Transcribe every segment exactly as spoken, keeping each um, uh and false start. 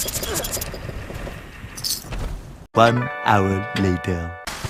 One hour later.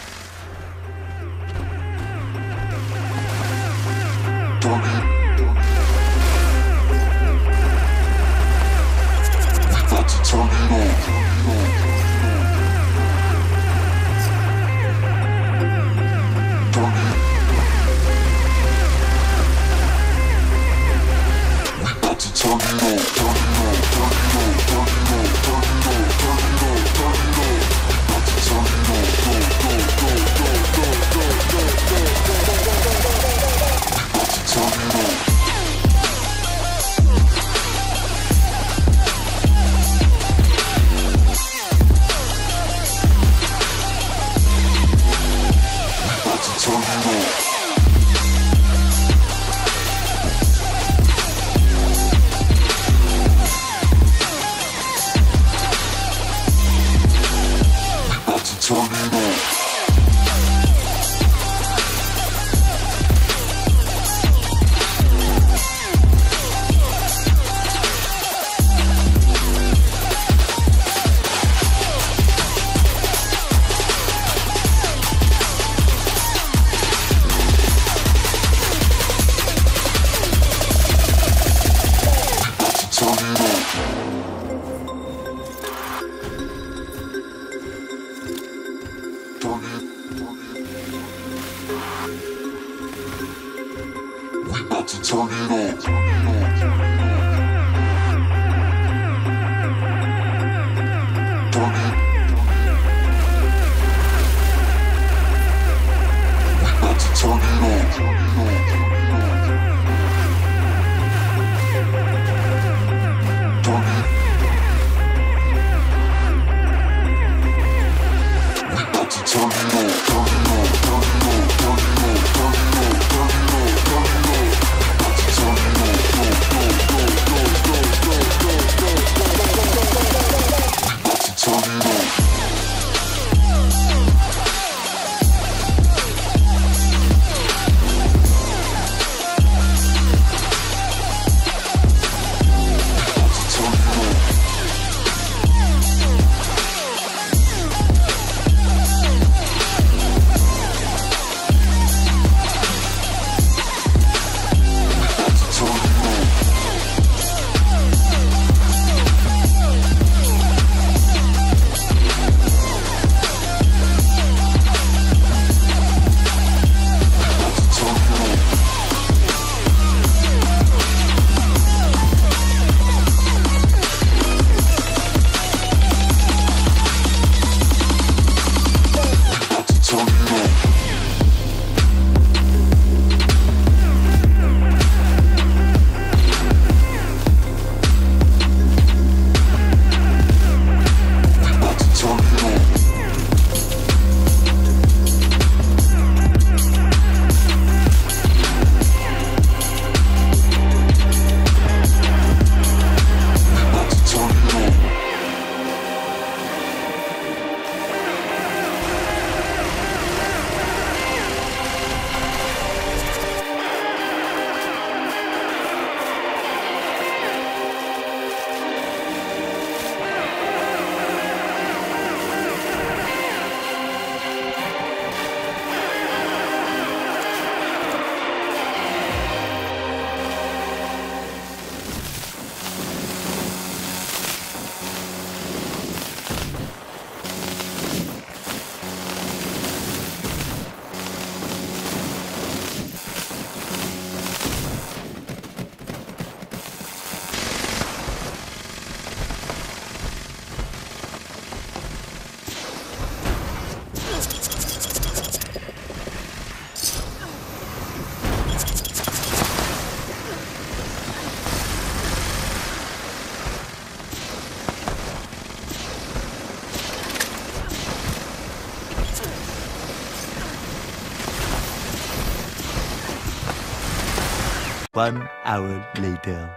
One hour later.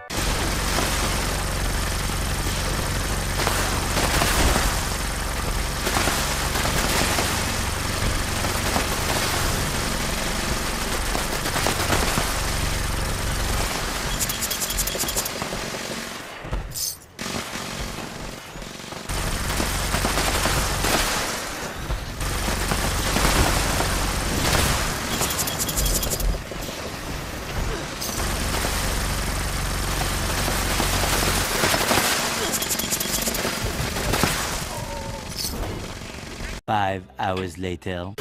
Five hours later.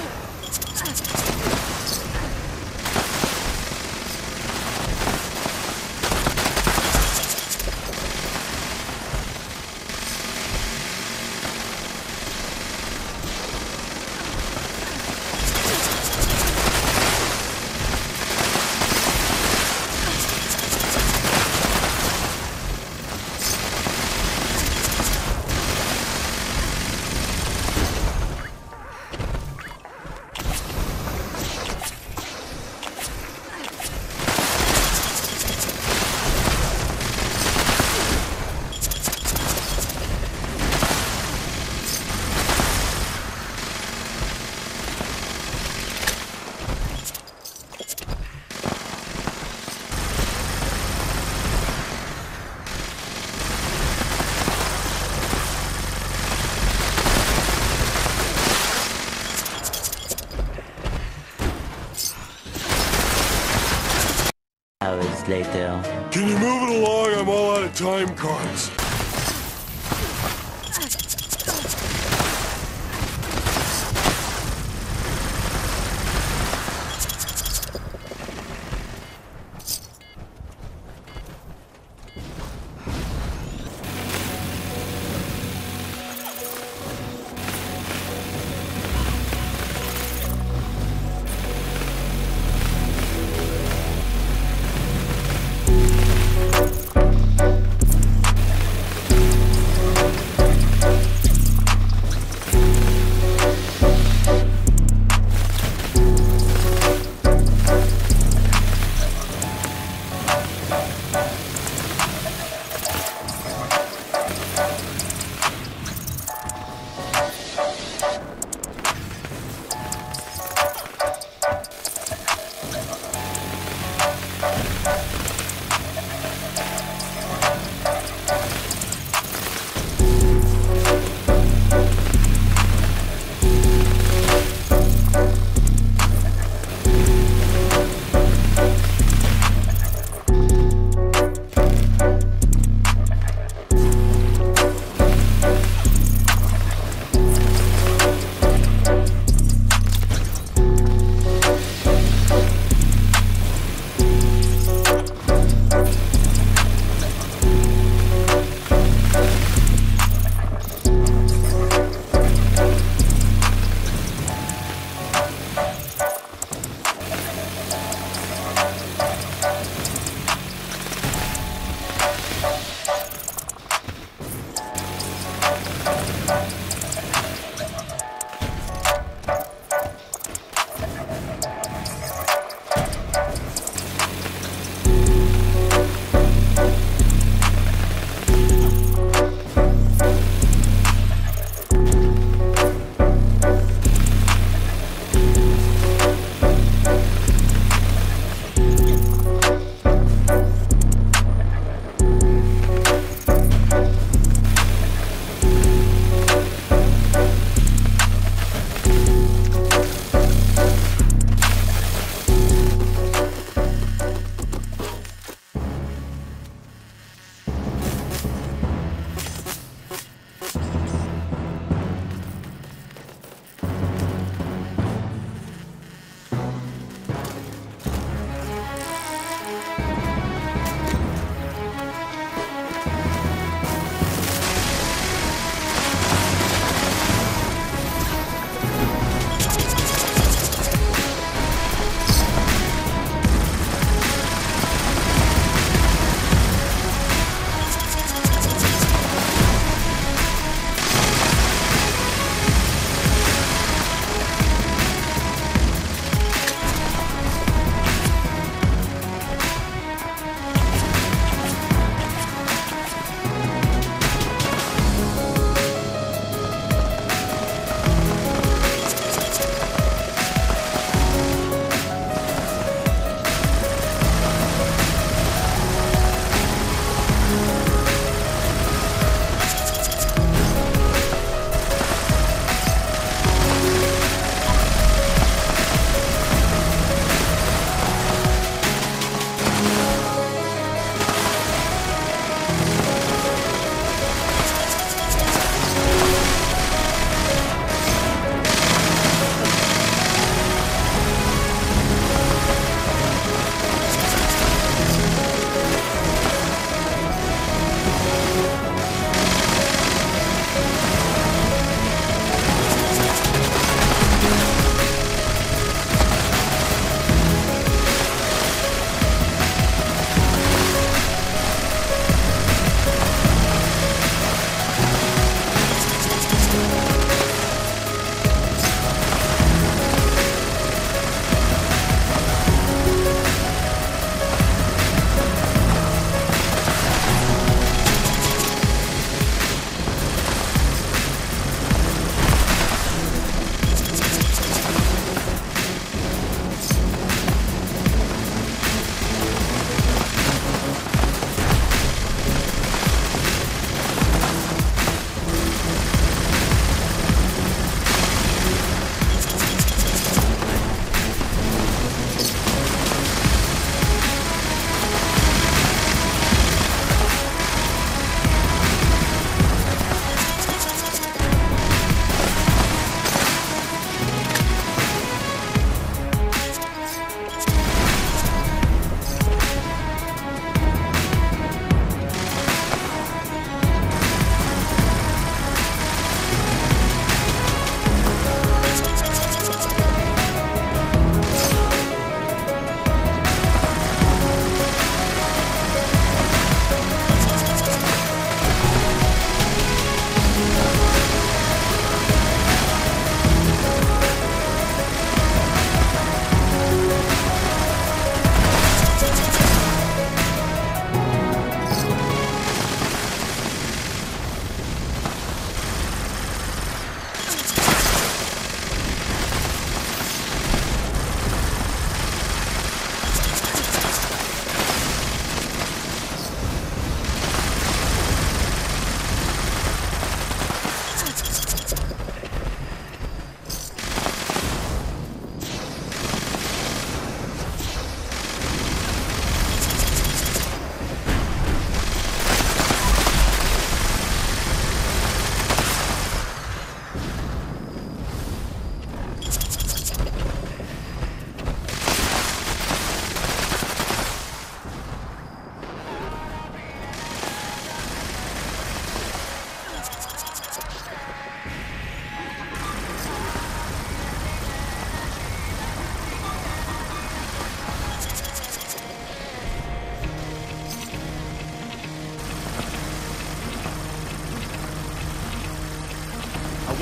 Hours later. Can you move it along? I'm all out of time cards.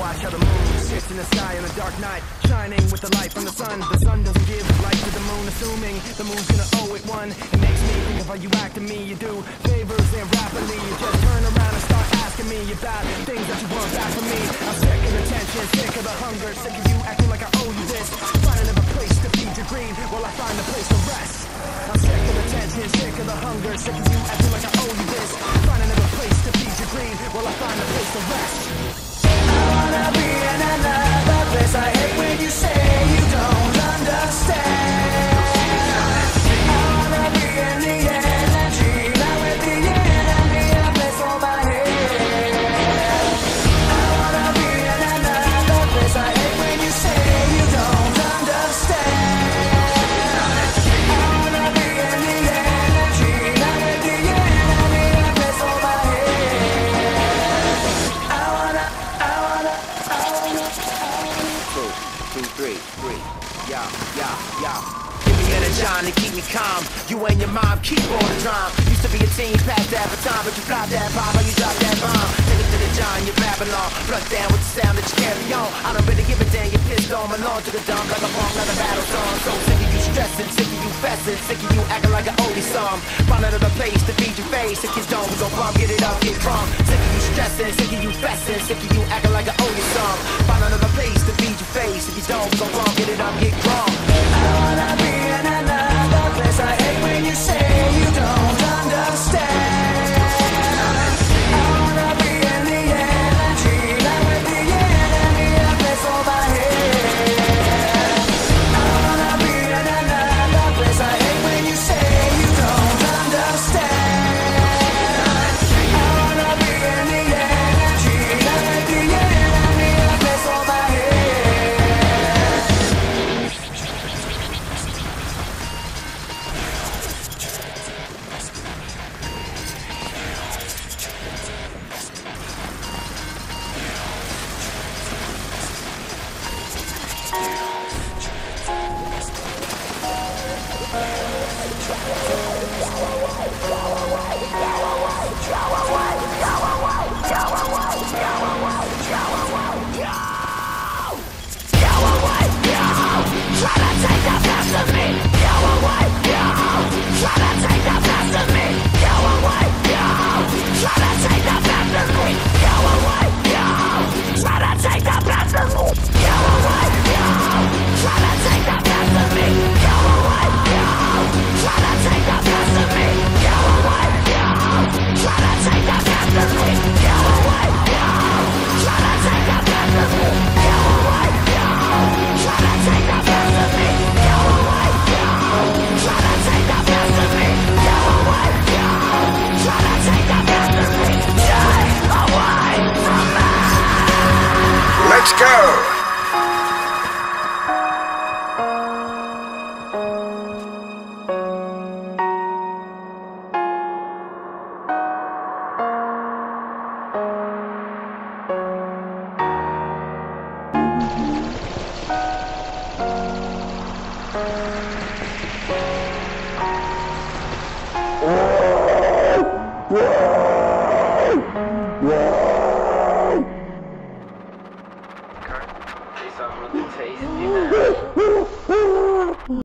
Watch how the moon sits in the sky on a dark night, shining with the light from the sun. The sun doesn't give light to the moon, assuming the moon's gonna owe it one. It makes me think of how you act to me. You do favors and rapidly you just turn around and start asking me about things that you want back from me. I'm sick of the tension, sick of the hunger, sick of you acting like I owe you this. Find another place to feed your greed while I find a place to rest. I'm sick of the tension, sick of the hunger, sick of you acting like I owe you this. Find another place to feed your greed while I find a place to rest. I wanna be in another place. I hate when you say you don't understand. I wanna be in the energy, not with the enemy, a place for my head. I wanna be in another place. I hate when you say you don't understand. I wanna be in the energy, not with the enemy, a place for my head. I wanna, I wanna, I wanna, I wanna. Two, two, three, three. Yeah, yeah, yeah. Give me energy to keep me calm. You and your mom keep on the drum. Used to be a teen, past that baton, but you dropped that bomb, or you dropped that bomb. Take it to the John, you Babylon. Blood down with the sound that you carry on. I don't really give a damn, you pissed on my lawn to the dump like a punk, like a battle song. So sick of you stressing, sick of you fessing, sick of you acting like an oldie song. Find another place to feed your face. If you don't, we gon' bump, get it up, get drunk. Sick of you stressing, sick of you fessing, sick of you acting like an oldie song. Find another place to feed your face. If you don't, we gon' bump, get it up, get drunk. I wanna be in another place. I hate when you say you don't understand. I wanna be in the energy, not with the enemy, a place for my head. I wanna be in another place. I hate when you say you don't understand. I wanna be in the energy, not with the enemy, a place for my head. Let's go! Yeah.